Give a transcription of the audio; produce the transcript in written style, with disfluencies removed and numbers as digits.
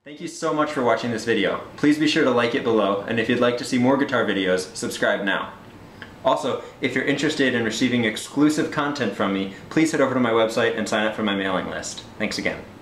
Thank you so much for watching this video. Please be sure to like it below, and if you'd like to see more guitar videos, subscribe now. Also, if you're interested in receiving exclusive content from me, please head over to my website and sign up for my mailing list. Thanks again.